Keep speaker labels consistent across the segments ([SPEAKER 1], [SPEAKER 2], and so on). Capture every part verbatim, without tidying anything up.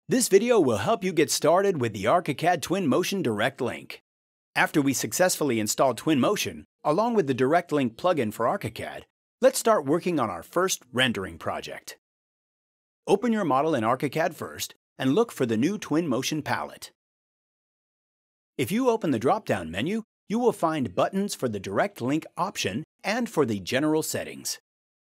[SPEAKER 1] This video will help you get started with the ARCHICAD Twinmotion Direct Link. After we successfully installed Twinmotion, along with the Direct Link plugin for ARCHICAD, let's start working on our first rendering project. Open your model in ARCHICAD first and look for the new Twinmotion palette. If you open the drop-down menu, you will find buttons for the Direct Link option and for the general settings.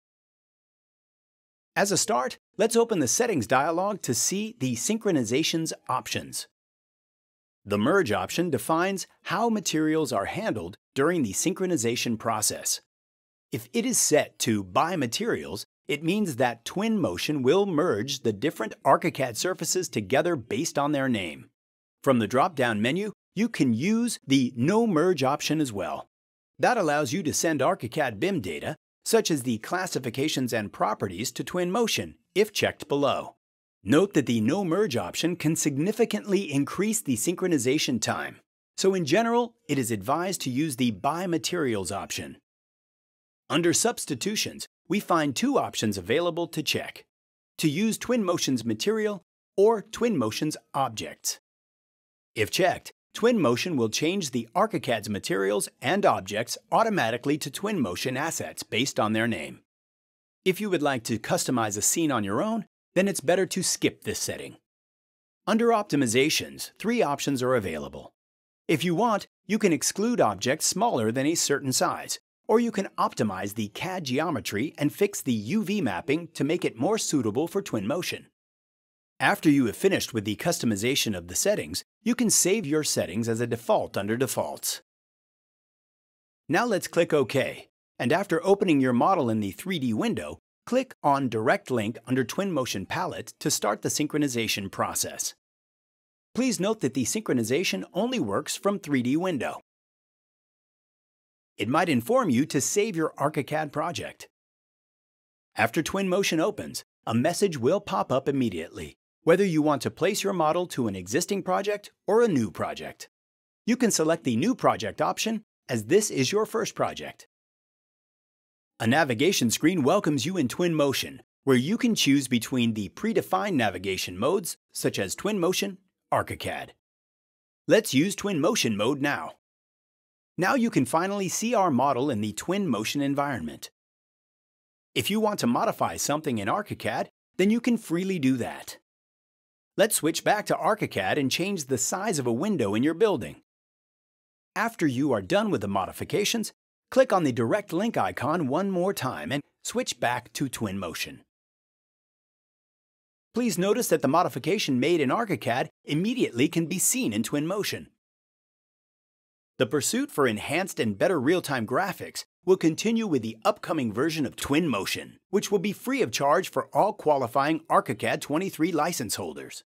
[SPEAKER 1] As a start, let's open the Settings dialog to see the Synchronizations options. The Merge option defines how materials are handled during the synchronization process. If it is set to By Materials, it means that Twinmotion will merge the different ARCHICAD surfaces together based on their name. From the drop-down menu, you can use the No Merge option as well. That allows you to send ARCHICAD B I M data, such as the classifications and properties, to Twinmotion, if checked below. Note that the No Merge option can significantly increase the synchronization time, so in general, it is advised to use the By Materials option. Under Substitutions, we find two options available to check: to use Twinmotion's material or Twinmotion's objects. If checked, Twinmotion will change the ARCHICAD's materials and objects automatically to Twinmotion assets based on their name. If you would like to customize a scene on your own, then it's better to skip this setting. Under Optimizations, three options are available. If you want, you can exclude objects smaller than a certain size, or you can optimize the C A D geometry and fix the U V mapping to make it more suitable for Twinmotion. After you have finished with the customization of the settings, you can save your settings as a default under Defaults. Now let's click OK, and after opening your model in the three D window, click on Direct Link under Twinmotion Palette to start the synchronization process. Please note that the synchronization only works from three D window. It might inform you to save your ARCHICAD project. After Twinmotion opens, a message will pop up immediately, whether you want to place your model to an existing project or a new project. You can select the New Project option, as this is your first project. A navigation screen welcomes you in Twinmotion, where you can choose between the predefined navigation modes, such as Twinmotion, ARCHICAD. Let's use Twinmotion mode now. Now you can finally see our model in the Twinmotion environment. If you want to modify something in ARCHICAD, then you can freely do that. Let's switch back to ARCHICAD and change the size of a window in your building. After you are done with the modifications, click on the Direct Link icon one more time and switch back to Twinmotion. Please notice that the modification made in ARCHICAD immediately can be seen in Twinmotion. The pursuit for enhanced and better real-time graphics will continue with the upcoming version of Twinmotion, which will be free of charge for all qualifying ARCHICAD twenty-three license holders.